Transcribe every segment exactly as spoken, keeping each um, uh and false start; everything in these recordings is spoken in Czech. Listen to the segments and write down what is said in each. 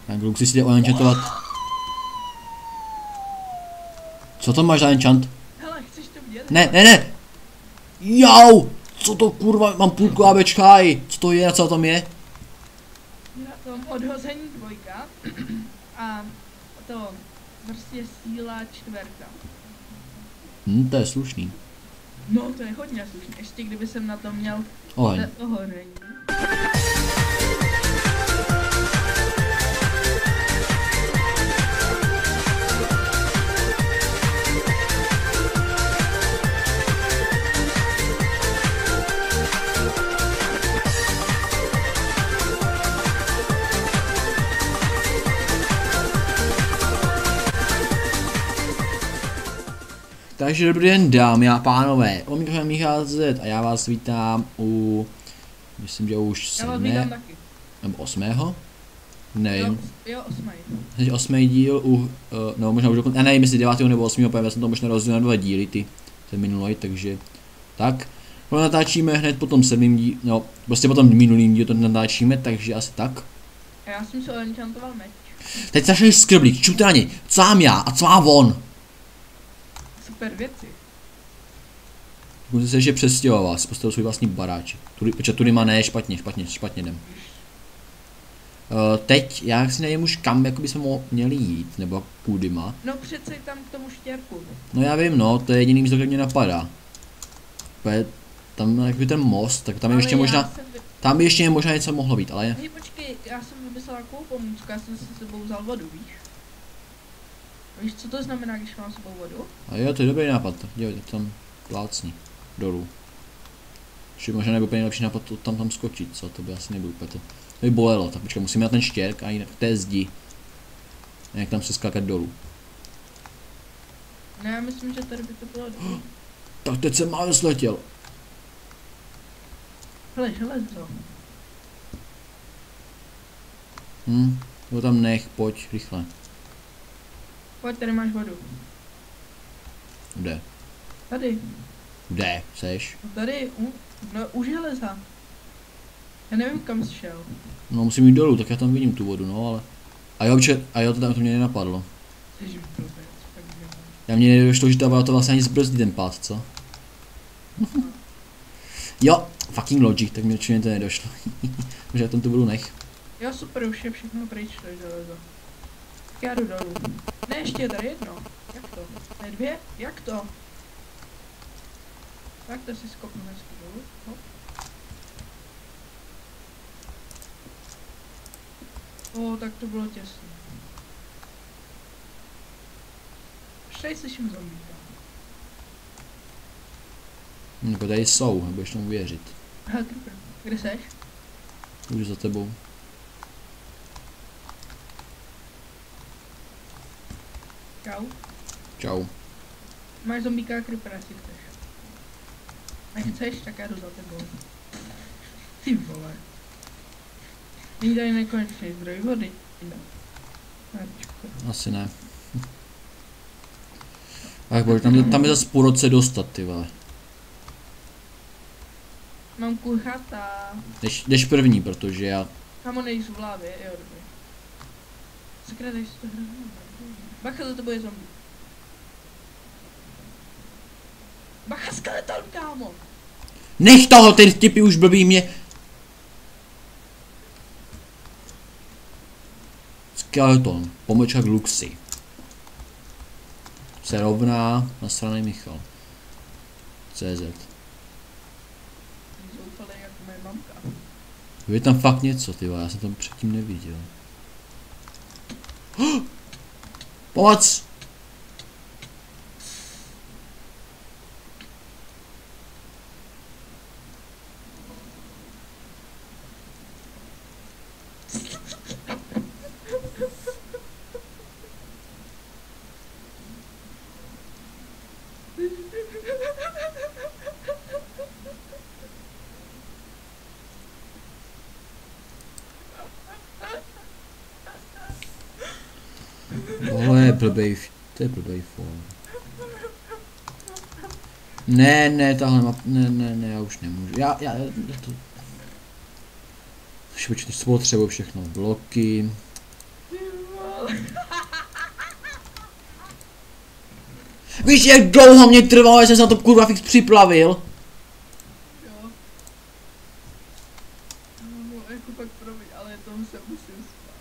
Tak Luxy si jde oenchantovat. Co to máš za enchant? Hele, chceš to vidět? Ne, ne, ne! Jau! Co to kurva, mám půlku ABčkaj! Co to je, co tam je? Na tom odhození dvojka a to prostě síla čtverka. Hm, to je slušný. No, to je hodně slušný, ještě kdyby jsem na to měl Oheň. ohoření. Takže dobrý den, dámy a pánové, o mikrofonu Michal Z a já vás vítám u, myslím, že už Já vás vítám sedmé, taky. nebo osmého? Nevím, Jo, jo osmý. teď osmý díl u, uh, no možná už dokonce, já nevím jestli devátého nebo osmého, protože jsem to možná rozdělil na dva díly, ty, ten minulý, takže, tak. No natáčíme hned po tom sedmým dílu, no, prostě po tom minulým dílu to natáčíme, takže asi tak. A já jsem si enchantoval meč. Teď začali skrblík, čumte na něj, co mám já a co má on? Super věci. Dokonce se ještě přestěhoval, si postavil svůj vlastní baráček. Tudy, počkat, tudy má ne, špatně, špatně, špatně jdem. Uh, teď, já si nevím už kam, jako bychom měli jít, nebo kudy má. No přece tam k tomu štěrku. No já vím, no, to je jediný místo, kde mě napadá. Pojď, tam jakoby ten most, tak tam je Ale ještě já možná, jsem vy... tam by ještě možná něco mohlo být, ale je. Hej, počkej, já jsem vymyslel takovou pomůcku, já jsem si s sebou vzal vodu, víš? Víš, co to znamená, když mám s sebou vodu? A jo, to je dobrý nápad, dělej, tak tam plácni, dolů. Že možná nebyl úplně nejlepší nápad to tam tam skočit, co, to by asi nebyl úplně to. To by bolelo, tak počkej, musíme na ten štěrk a jinak k té zdi. A jak tam se skákat dolů. Ne, já myslím, že tady by to bylo dobrý. Tak teď jsem málo sletěl. Hele, železo. Hm, jo tam nech, pojď, rychle. Pojď, tady máš vodu. Kde? Tady. Kde? Seš? No tady, u, no u železa. Já nevím, kam jsi šel. No musím jít dolů, tak já tam vidím tu vodu, no ale. A jo, čet, a jo, to tam to mě nenapadlo. Jsi blbec, takže... Já mě nedošlo, že ta voda to vlastně ani zbrzdí ten pád, co? Jo, fucking logic, tak mi určitě to nedošlo. Takže já tam tu vodu nech. Jo, super, už je všechno pryč, to je železo. Tak já jdu dolů. Ne, ještě je tady jedno. Jak to? Ne, dvě? Jak to? Tak to si skopnu hezky dolů. Hop. O, tak to bylo těsné. Už tady slyším zombíka. Jako tady jsou, nebudeš tomu věřit. Aha, creeper. Kde seš? Jdu za tebou. Čau. Čau. Máš zombíka a creepera, jestli chceš. Nechceš, tak já jdu za tebou. Ty vole. Není tady nekonečný zdroj vody. No. Harčko. Asi ne. Tak bože, tam, tam je zase půl roce dostat, ty vole. Mám kuchata. Jdeš, jdeš první, protože já... Kamo nejíš v hlavě, jo dobrý. Sakra, tady si to hrozně. Bacha, za to bude zombie. Bacha, skeleton, kámo. Nech toho, ty typy už blbý mě. Skeleton, pomlčák Luxy. Se rovná na straně Michal. C Z. Zoufalej jako moje mamka. Je tam fakt něco, ty vole, já jsem tam předtím neviděl. Pomoc! Tohle je blbej, to je blbej form. Ne, ne, tahle map, ne, ne, ne, já už nemůžu, já, já, já to... Počkej, to potřebuji všechno, bloky. vole. Víš, jak dlouho mě trvalo, že jsem se na to kurva fix připlavil? Jo. No, jako fakt promiň, ale tomu se musím spát.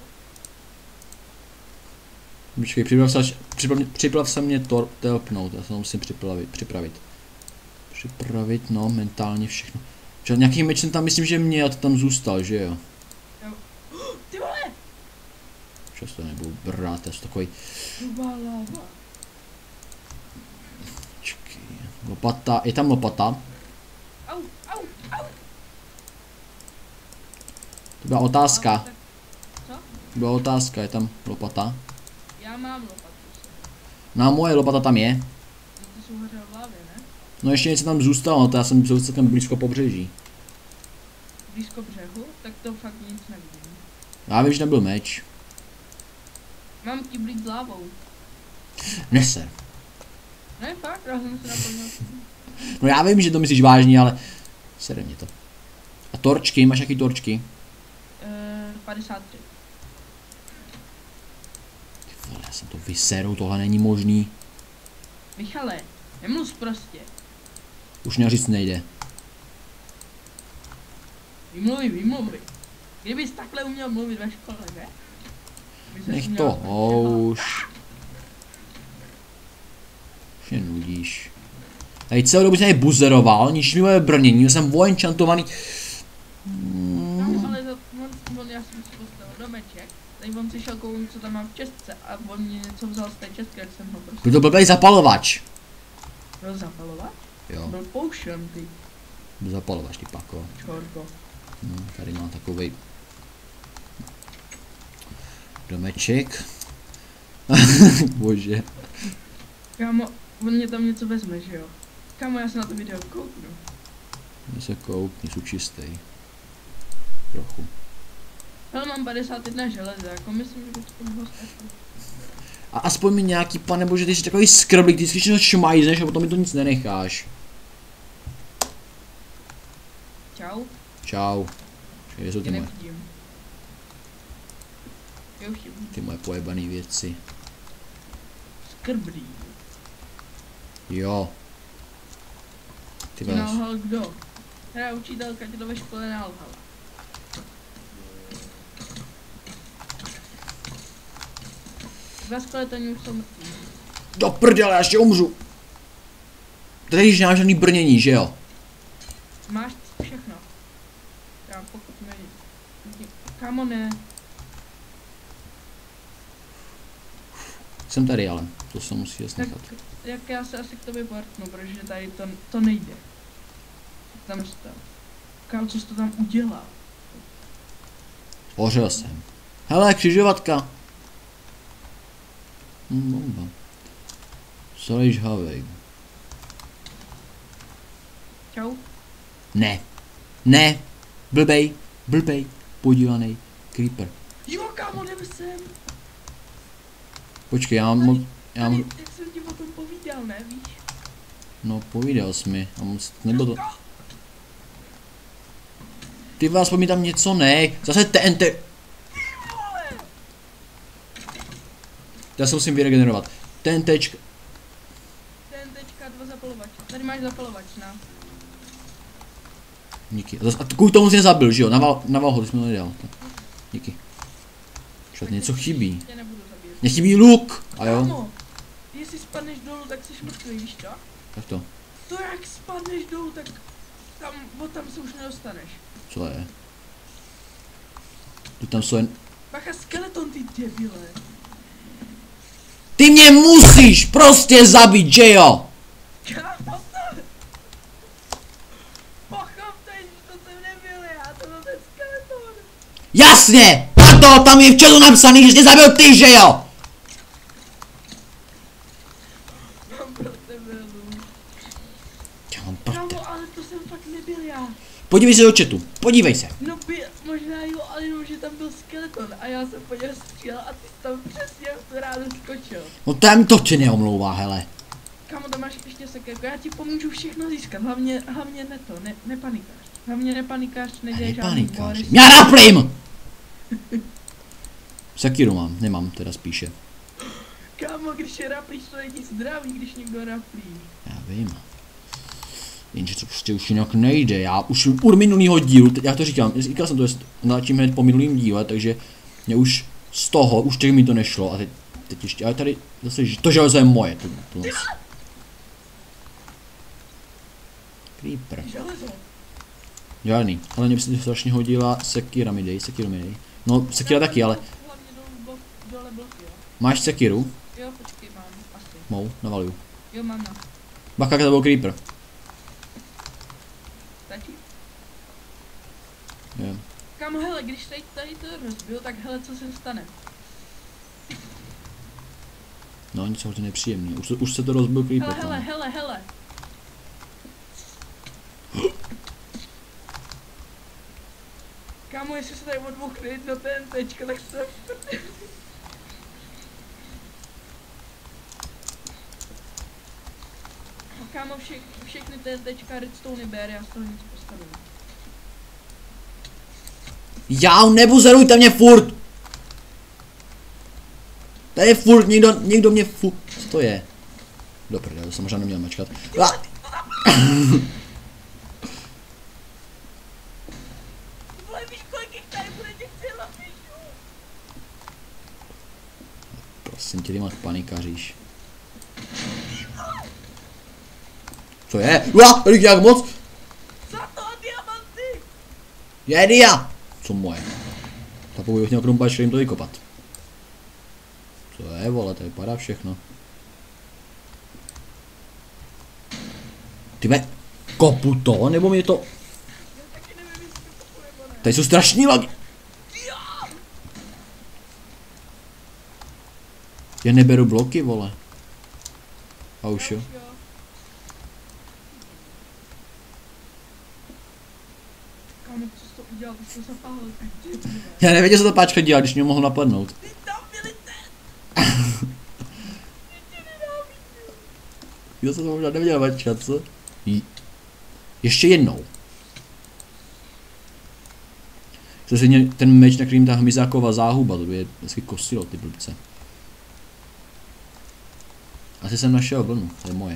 Počkej, připrav se, připrav, připrav se mě to telpnout, já se to musím připravit, připravit. Připravit, no, mentálně všechno. Čo, nějaký meč jsem tam myslím, že měl, to tam zůstal, že jo? Jo. Ty vole! Často nebudu brát, já jsem takový. Hrubá láva. Počkej, lopata, je tam lopata? Au, au, au. To byla otázka, Co? to byla otázka, je tam lopata? Já mám lopatu. No moje lopata tam je. Ty jsou hoře v hlavě, ne? No ještě něco tam zůstalo, no to já jsem byl celkem blízko pobřeží. Blízko břehu, tak to fakt nic nevidím. Já vím, že nebyl meč. Mám kyblík s lávou. Neser. Ne, fakt, já jsem se naplnil. No já vím, že to myslíš vážně, ale sere mě to. A torčky, máš jaký torčky? Uh, padesát tři. Ty vole, já jsem to vyseru, tohle není možný. Michale, nemluv prostě. Už mě říct nejde. Vymluví, vymluví. Kdybys takhle uměl mluvit ve škole, ne? By ses Nech uměl to prostě houš. Už mě nudíš. Tady celou dobu jsem tady buzeroval, nič mi moje brnění, jsem vojenčantovaný. No, ale za, on, on, já jsem si postavil domeček, tady on si šel kouknout, co tam mám v čestce a on mě něco vzal z té čestky, jak jsem ho prostě. Byl to blbej zapalovač. Byl zapalovat? Jo, Byl potion, ty byl zapalovač, ty pako. čorko. No, tady má takovej domeček. Bože. Kámo, on mě tam něco vezme, že jo? Kámo, já se na to video kouknu. Já se koukni, jsou čistý. Trochu. Ale mám padesát jedna železa, jako myslím, že by to mohlo stačit. A aspoň mi nějaký, pane bože, ty jsi takový skrblík, ty vždycky něco šmajzneš a potom mi to nic nenecháš. Čau, Čau. Kde jsou tě ty moje, nevidím. Já už tě vidím. ty moje pojebaný věci. Skrblí. Jo. Ty Ti vás. nalhal kdo? Hra učitelka ti to ve škole nalhala. Dva skeletoni už jsou mrtví. Do prdele, já ještě umřu. Tady již nemám žádný brnění, že jo? Máš všechno. Já pokud ne... Kámo ne. Jsem tady ale, to se musí jasně Tak nechat. jak já se asi k tobě portnu, protože tady to, to nejde. Tam jsi tam. Kámo, co jsi to tam udělal? Hořel jsem. Hele, křižovatka. Hm, bomba. Solíš havej. Čau. Ne. Ne. Blbej. Blbej. Podívanej. Creeper. Jo, kámo, jdem sem. Počkej, já mám moc... Já Tady, mám... jak jsem ti o tom povídal, ne, víš? No, povídal jsi mi. A moc... Nebylo to... Ty vás, aspoň mi tam něco nej. Zase T N T. Já se musím vyregenerovat. TNTčka. TNTčka, dva zapalovače. Tady máš zapalovač, na. Díky. A, zas, a kvůli tomu jsi mě zabil, že jo? Naval, naval ho, ty jsi mi to nedal. Díky. Čo, něco chybí. Tě nebudu zabít. Mně chybí luk. A jo? Kámo, jestli spadneš dolů, tak jsi mrtvý, víš to? Tak to. To jak spadneš dolů, tak tam, od tam se už nedostaneš. Co je? Tu tam jsou jen... Bacha, skeleton, ty debile. Ty mě musíš prostě zabít, že jo? Kámo, to... Pochopte, že to jsem nebyl já, to byl ten skeleton. Jasně! A to tam je v chatu napsaný, že tě zabil ty, že jo? Mám pro tebe lůž. Já mám pro tebe. Kámo, ale to jsem fakt nebyl já. Podívej se do chatu, podívej se. No by, možná jo, ale jenom, že tam byl skeleton a já jsem po něm střílel a ty jsi tam přesně v tu ránu skočil. No tam to tě neomlouvá, hele. Kámo, tam máš ještě sekerku, já ti pomůžu všechno získat, hlavně, hlavně ne to, ne, nepanikář. Hlavně nepanikář, nedělej žádný Nepanikaři. bory. Já naplím! Sekiru mám, nemám teda spíše. Kámo, když je raplíš, to není zdravý, když někdo raplí. Já vím. Jenže to prostě už jinak nejde, já už u minulýho dílu, teď já to říkám, říkal jsem to, natáčím hned po minulým díle, takže mě už z toho, už teď mi to nešlo a teď, teď ještě, ale tady zase, to železo je moje, to, to Creeper. Železo. Žádný, ale mě by se strašně hodila sekira mi dej, sekiru mi dej. No, sekira taky, ale Hlavně dole, dole bloky, jo. máš sekiru? Jo, počkej, mám, asi. Mou, navaluju. Jo, mám na. Baka, to byl creeper. Stačí? Jo. Kámo, hele, když tady, tady to rozbil, tak hele, co se stane? No, něco hodně nepříjemný. Už, už se to rozbil creeper. Hele, hele, hele, hele. Kámo, jestli se tady odbuchne jedno TNTčko, tak se... Kámo, vše, všechny TNTčka redstone ber, já z toho nic postavím. Já nebuzerujte mě furt! Tady furt někdo, někdo mě furt... Co to je? Dobře, já to jsem možná neměl mačkat. Ah! Vole, víš, kolik jich tady bude těch lapišů? Prosím tě, ty máš panikaříš. Co je? Ua, kolik jak moc? Za to diamanty! Je dia! Co moje? Tak pokud bych měl krumpač, jim to vykopat. Co je, vole, tady vypadá všechno. Tyve, kopu to, nebo mi to... Tady jsou strašný lagy. Já neberu bloky, vole. A už jo. Kámo, co jsi to udělal, ty jsi to zapálil. Já nevěděl, co ta páčka dělá, když mě mohl napadnout. Ty tam byli Já jsem to možná nevěděl mačkat, co? Jí. Ještě jednou. Zase ten meč, na kterým ta hmyzáková záhuba, to by je vždycky kosilo, ty blbce. Asi jsem našel vlnu, to je moje.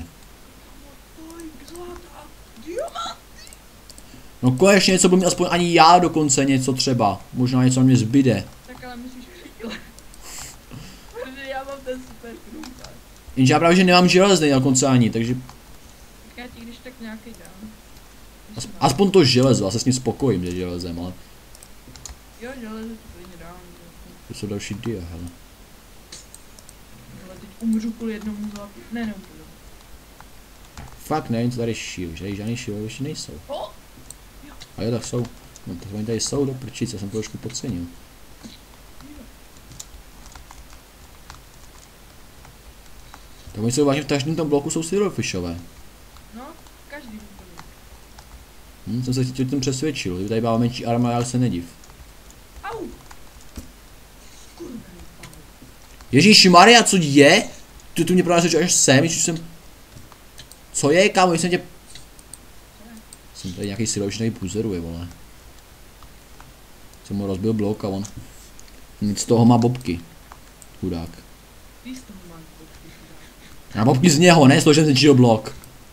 No konečně něco budu mít aspoň ani já dokonce něco třeba. Možná něco na mě zbyde. Tak ale musíš přijít. Protože já mám ten super krumpa. Jenže já právě že nemám železný dokonce ani, takže... Tak já ti když tak nějaký dám. As, aspoň to železo, já se s ním spokojím, že železem, ale... Jo, železo to klidně dám. To jsou další dia, hele. Ale teď umřu kvůli jednomu zlatu. Ne, neumřu. Fakt ne, co tady šíl, že tady žádný šíl ještě nejsou. Oh! A jo, tak jsou. No tak oni tady jsou do prčice, já jsem to trošku podcenil. Tak oni jsou vážně v každém tom bloku jsou silverfishové. No, každý úplně. Hm, jsem se tím přesvědčil, kdyby tady byla menší arma, ale se nediv. Au! Kurva, Ježíš Maria, co je? Ty tu mě právě až sem, když jsem... Co je, kámo, když jsem tě... Jsem tady nějaký silový puzeruje, vole. Jsem mu rozbil blok a on... Nic z toho má bobky. Chudák. Ty z toho máš bobky, chudák. Já bobky z něho, ne? Složen zničil blok.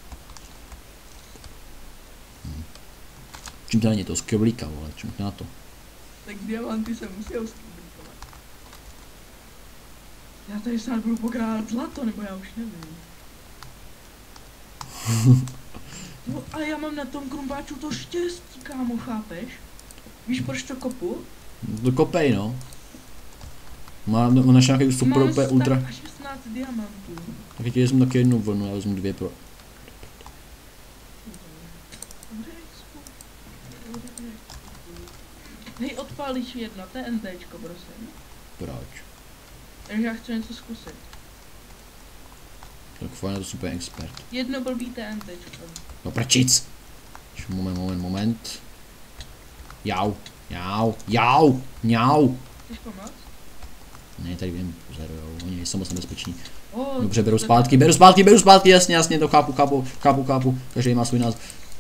Hm. Čím to není to? Skevlíka, vole, čím to na to? Tak diamanty se musí skevlíkovat. Já tady snad budu pokrádat zlato, nebo já už nevím. No, ale já mám na tom krumpáču to štěstí, kámo, chápeš? Víš, proč to kopu? To kopej, no. Má, má naše nějaký super Mám úplně ultra. Mám šestnáct diamantů. Tak já vezmu taky jednu vlnu, já vezmu dvě pro... Hej, odpálíš jedno, TNTčko, prosím. Proč? Takže já chci něco zkusit. Tak fajn, to super expert. Jedno blbý TNTčko. No prčic! Moment, moment, moment. Jau, jau, jau, jau. Chceš pomoct? Ne, tady vím, pozerujou, oni nejsou moc nebezpeční. Oh, Dobře, beru zpátky, beru zpátky, beru zpátky, jasně, jasně, to chápu, chápu, chápu, chápu. Každý má svůj název.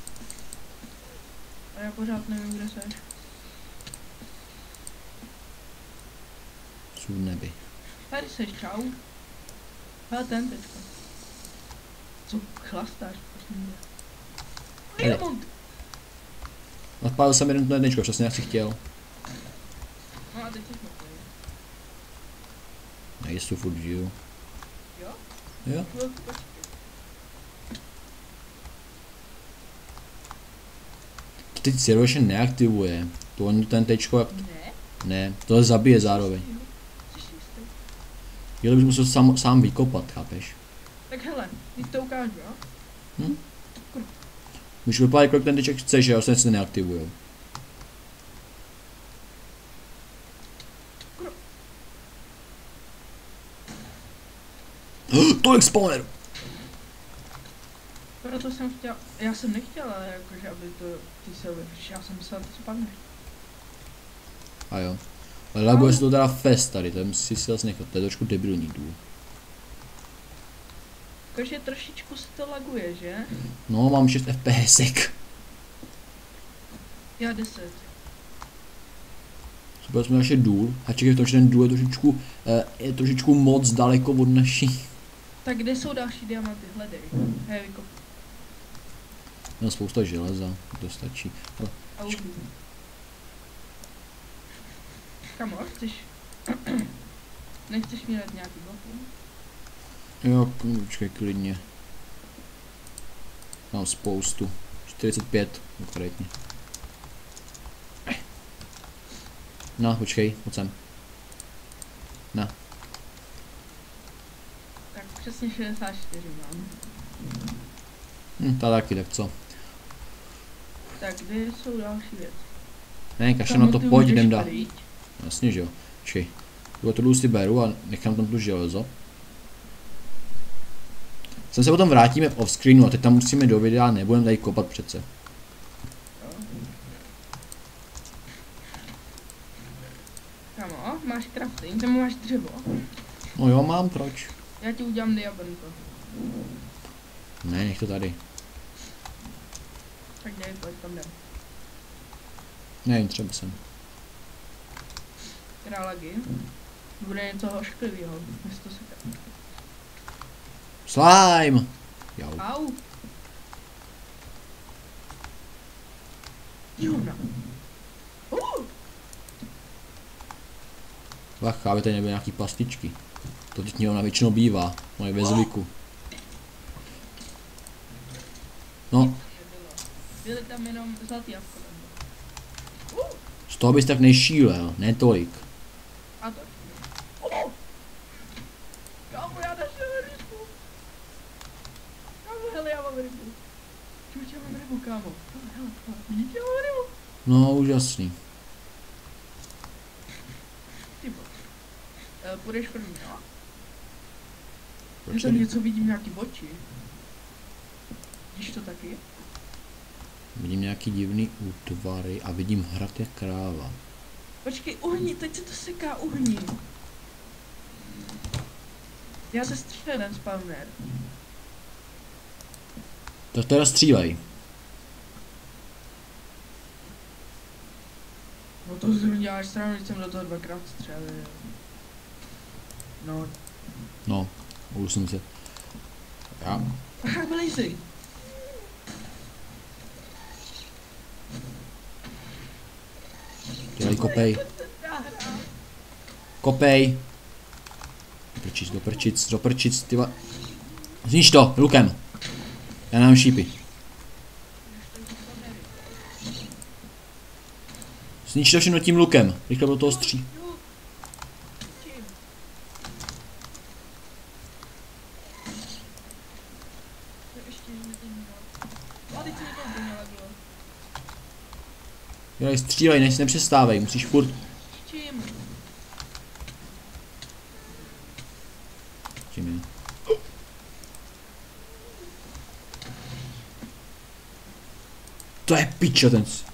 A já pořád nevím, kde seš. v nebi. Tady seš, čau. Hele ten teďka. Co chlastáš, prosím mě. Diamond! Odpálil jsem jeden jedničko, přesně jak si chtěl. No a teď jsi mrtvý. Nejsou furt žiju. Jo? Jo? Chvilku počkej. To teď server ještě neaktivuje. To on ten tečko jak... Ne? Ne, to zabije zároveň. Jsi jistý? Jo, bys musel sám, sám vykopat, chápeš? Tak hele, teď to ukážu, jo? Hm? Můžeš vypadat, kolik ten teček chceš, že jo, se neaktivuje. Tolik spawner! Proto jsem chtěl, já jsem nechtěla, jakože aby to ty se vyřeš, já jsem myslel, že to spadne. A jo. Ale laguje se to teda fest tady, to musí si zase nechat, to je trošku debilní důl. Jakože trošičku se to laguje, že? No, mám šest FPSek. Já deset. Super, jsme naše důl. A čekaj, to, že ten důl je trošičku, eh, je trošičku moc daleko od naší. Tak kde jsou další diamanty? Hledej. Hej, vykop. No, spousta železa, to stačí. Ale A uhlí. Kamo, chceš? Nechceš mi dát nějaký bloky? jo, počkej, klidně. Mám spoustu. čtyřicet pět konkrétně. No, počkej, pojď sem. Na. Tak přesně šedesát čtyři mám. Hm, ta taky, tak co? Tak kde jsou další věci? Ne, kašle na to, ty pojď, můžeš jdem dál. tady jít? Jasně, že jo. Počkej. Tuhle tu důl si beru a nechám tam tu železo. Sem se potom vrátíme off screenu a teď tam musíme do videa, nebudeme tady kopat přece. Kamo, máš crafting, tam máš dřevo. No jo, mám, proč? Já ti udělám diabanto. Ne, nech to tady. Tak dělej, pojď tam jdem. Nevím, třeba jsem. Králagy. Bude něco hošklivýho, místo se. Slime! Jau. Au! Juna. Uh! Bacha, aby tady nebyly nějaký pastičky. To teď ona většinou bývá, moje ve zvyku. No, Byly tam jenom zlatý jabko. z toho bys tak nešílel, ne tolik. A to. Oh! Kámo, já našel rybu. Kámo, hele, já mám rybu. Čuč, já mám rybu, kámo. Hele, hele, hele, vidíte, já mám rybu. No, úžasný. Tybo. E, půjdeš první, jo? Já Proč tam ne? něco vidím, nějaký oči. Vidíš to taky? Vidím nějaký divný útvary a vidím hrad jak kráva. Počkej, uhni, teď se to seká, uhni. Já se střílel ten spawner. Tak teda střílej. No to si děláš stranu, když jsem do toho dvakrát střelil. No. No, už jsem se. Já. Aha, vylejzi. Dělej, kopej. Kopej. Doprčic, doprčic, doprčic, ty va... Znič to, lukem. Já nám šípy. Znič to všechno tím lukem. Rychle do toho stří. Dělej, střílej, než nepřestávej, musíš furt. Čím? Čím je? To je pičo ten. s-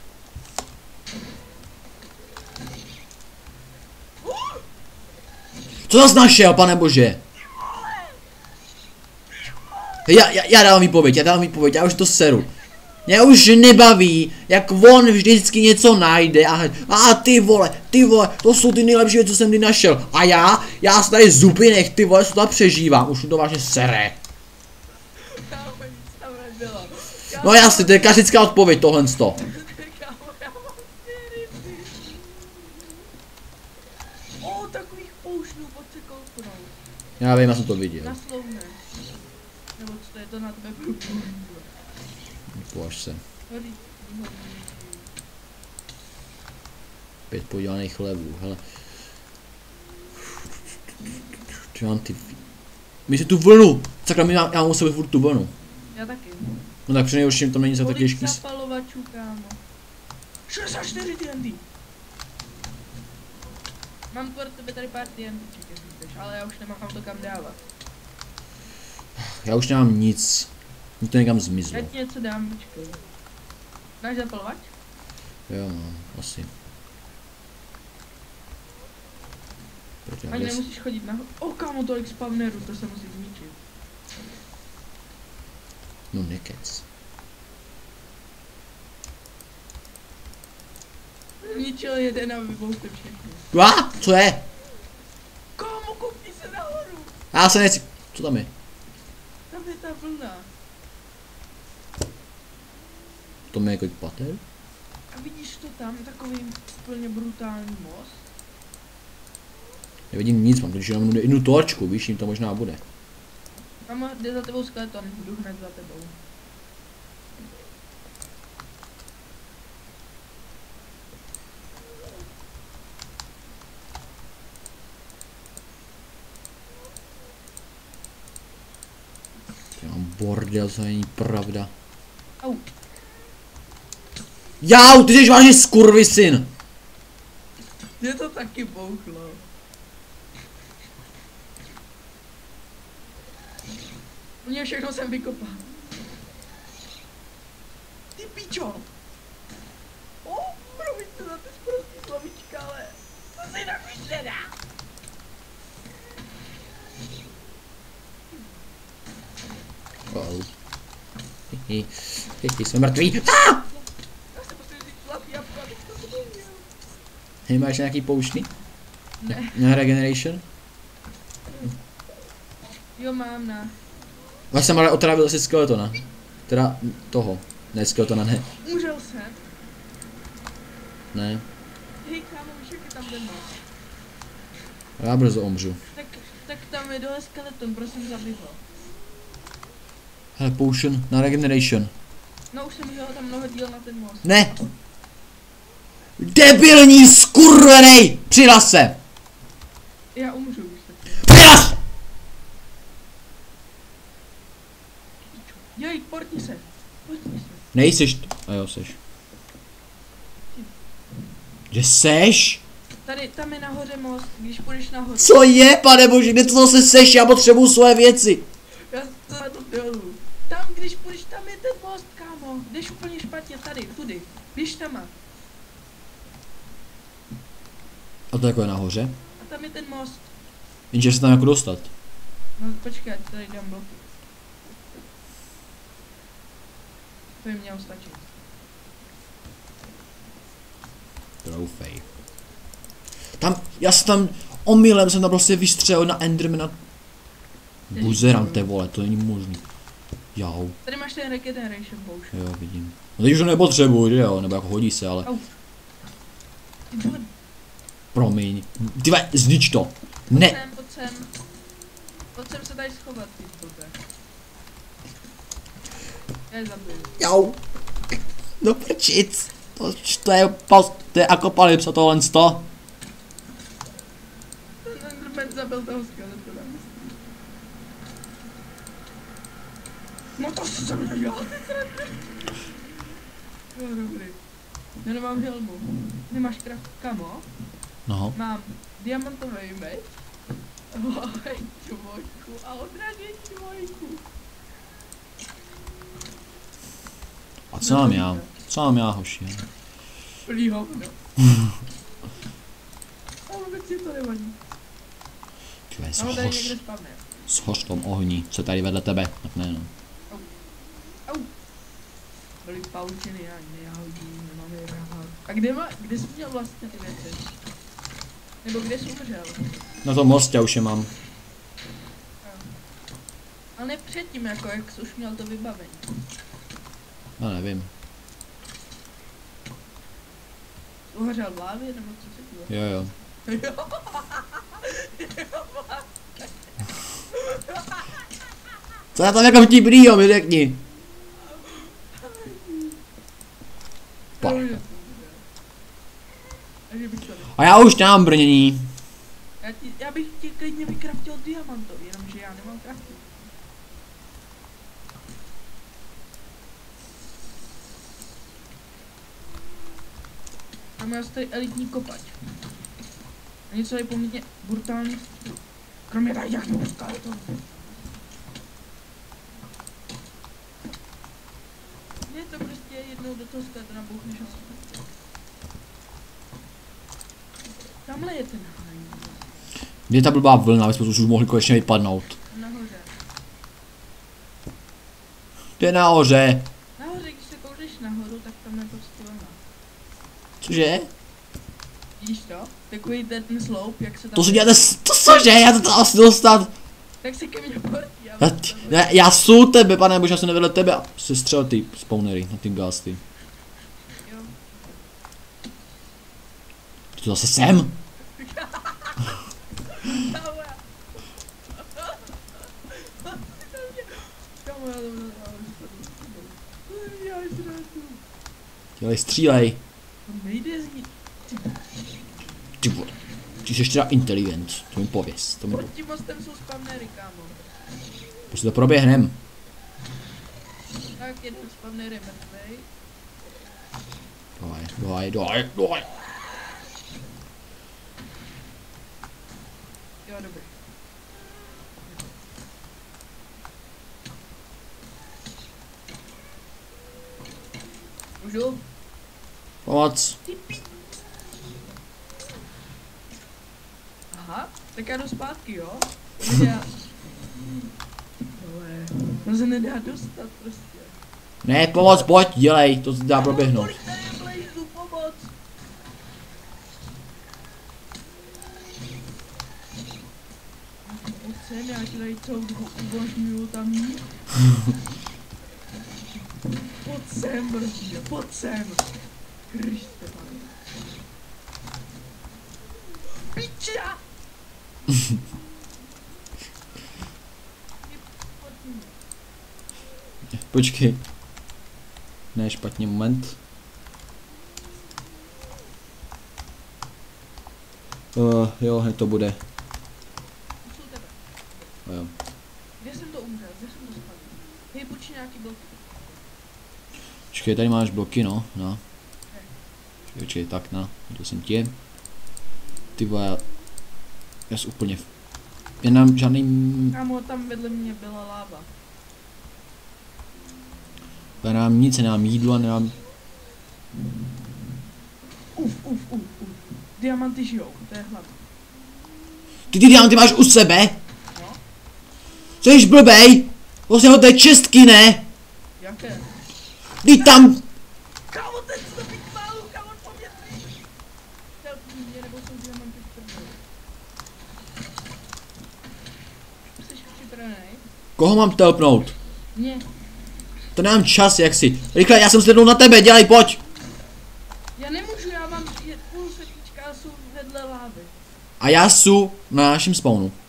Co zas našel, pane bože? Já, já, já dávám výpověď, já dávám výpověď, já už to seru. Mě už nebaví, jak on vždycky něco najde a a ty vole, ty vole, to jsou ty nejlepší věci, co jsem kdy našel. A já, já se tady zupy nech, ty vole, co tam přežívám, už mi to vážně sere. Kámo, nic tam nebylo. Kámo, No jasně, to je klasická odpověď tohle sto. kámo, já mám dvě ryby. O, takových poušnů, pojď se kouknout. Já vím, já jsem to viděl. Na sloune. Nebo co to je to na tebe průpůl. Považ se. Hoří. Pět podělaných levů, hele. Čo mám ty... My si tu vlnu! Sakra, my já, já mám u sebe furt tu vlnu. Já taky. No tak přinejhorším to není za tak Kolik těžký. zapalovačů, kámo? šedesát čtyři T N T. Mám pro tebe tady pár T N T, jestli chceš, ale já už nemám to kam dávat. Já už nemám nic. Mě to někam zmizlo. Já ti něco dám, počkej. Dáš zapalovač? Jo, mám, asi. Proč já Ani bez... nemusíš chodit nahoru. O, kámo, tolik spawnerů, to se musí zničit. No nekec. Zničil jeden a vybouste všechny. Á, co je? Kámo, koukni se nahoru. Já se nechci... Co tam je? Tam je ta vlna. To je jako pater? A vidíš to tam, takový úplně brutální most? Nevidím nic, mám totiž jenom jednu torčku, víš, jim to možná bude. Tam jde za tebou skeleton, jdu hned za tebou. Já mám bordel, to není pravda. Au. Jau, ty jsi vážně skurvysyn! Mě to taky bouchlo. Mě všechno jsem vykopal. Ty pičo! O, promiňte za ty sprostý slovíčka, ale to se jinak už nedá. Oh. Hihi, hihi, jsme mrtví. Ah! Já se musím říct zlatý jabka, abych to zapomněl. Hej, máš nějaký poušty? Ne. Na regeneration? Jo, mám na. Až jsem ale otravil asi skeletona. Teda toho. Ne skeletona, ne. Umřel jsem. Ne. Hej, kámo, víš, jak je tam ten most? Já brzo umřu. Tak, tak tam je dole skeleton, prosím, zabij ho. Hele, potion na regeneration. No už jsem ho tam mnoho díl na ten most. Ne! Debilní skurvenej! Přihlas se! Já umřu už tak. Přihlas! Jej, portni se. Portni se. Nejseš t- a jo, seš. Kde seš? Tady, tam je nahoře most, když půjdeš nahoru. Co je, pane bože, kde to zase seš? Já potřebuju svoje věci. Já to na to dolů. Tam, když půjdeš, tam je ten most, kámo. Jdeš úplně špatně, tady, tudy. Běž tam. A to jako je nahoře? A tam je ten most. Jenže se tam jako dostat. No počkej, ať tady dám bloky. To jim mělo stačit. Troufej. Tam, já jsem tam, omylem jsem tam prostě vystřelil na Endermana. Buzerante, vole, to není možný. Jau, Tady máš ten regeneration potion. jo, vidím. No teď už to nepotřebuji, že jo, nebo jako hodí se, ale Au. Ty vole, promiň. Ty ve, znič to. pojď Ne, sem, pojď sem. Pojď sem se tady schovat, ty blbé. Já je zabiju. jau. No prčic. To, to je, pas, to je akopalypsa tohle sto. Ten Enderman zabil toho skeletona. No to si jsem nedělal, ty srandy. Jo, dobrý. Já nemám helmu. Nemáš kraft, kamo? No, Mám diamantový meč. Oj, dvojku a odražení dvojku. a co mám já? Co mám já, hoši? Plný hovno. Ale vůbec si to nevadí. Tvé, Ano, tady někde zhoř, spadne. zhoř v tom ohni, co je tady vedle tebe, tak ne no. Au. Byly paučiny, já nejáhodím, nemám je rád. A kde, má, kde jsi měl vlastně ty věci? Nebo kde jsi umřel? Na tom mostě už je mám. Ale ne předtím, jako jak jsi už měl to vybavení. No nevím. Uhořel v lávě, nebo co se dělo? Jo jo. Co já tam jako vtipnýho, mi řekni. Pa. A já už nemám brnění. Já, ti, já bych ti klidně vykraftil diamantový, jenomže já nemám kraftil. A měl jsi tady elitní kopač. A něco je poměrně brutální. Kromě tady jak neustále to. Je to prostě jednou do toho skeletu nabouchneš a co. Tamhle je ten háj. Kde je ta blbá vlna, aby jsme už mohli konečně vypadnout? Nahoře. Kde nahoře? Nahoře, když se koudeš nahoru, tak tam je prostě vlna. Cože? Vidíš to? Takový ten sloup, jak se tam... To se děláte, to cože? Já to tam asi dostat. Tak se ke mně pojď, já Já, já, já jsou tebe, pane, bože, já jsem nevedl tebe a se střel ty spawnery na ty gasty. Jo. Ty to zase sem? Dělej, střílej. Nejde z ní. Ty vole, ty jsi teda inteligent, to mi pověz, to mi Pod tím mostem jsou spawnery, kámo. Prostě to proběhnem. Tak jeden spawner je mrtvej. Doj, doj, doj, doj. Jo, dobrý. Můžu? Pomoc. Aha, tak já jdu zpátky, jo? Já... Ale... To se nedá dostat prostě. Ne, pomoc, pojď, dělej, to se dá proběhnout. Kolik tady je blazů, pomoc! Pojď sem, já ti tady celou dobu umožňuju tam jít. Pojď sem, brdě, pojď sem! Kriste, pane. Piča! Počkej. Ne, špatně, moment. Uh, jo, hned to bude. Jsou tebe. Oh, jo. Kde jsem to umřel? Kde jsem to spadl? Hej, počí nějaký bloky. Počkej, tady máš bloky, no, no. Počkej, počkej, tak, na, to jsem tě. Ty vole, já jsem úplně v... Já nemám žádný... Kámo, tam vedle mě byla láva. Já nemám nic, nemám jídlo, nemám... Uf, uf, uf, uf. Diamanty žijou, to je hlavní. Ty ty diamanty máš u sebe? No? Jsi blbej? Vlastně ho té čestky, ne? Jaké? Ty tam... Kámo, ten co bych málu, kámo, po mě tvý. Telpní mě, nebo jsou diamanty v první. Jsi připravený? Koho mám telpnout? Mě. To nemám čas, jak si. Rychle, já jsem slednul na tebe, dělej, pojď. Já nemůžu, já mám je- půl srdíčka a jsou vedle lávy. A já jsou na našem spawnu.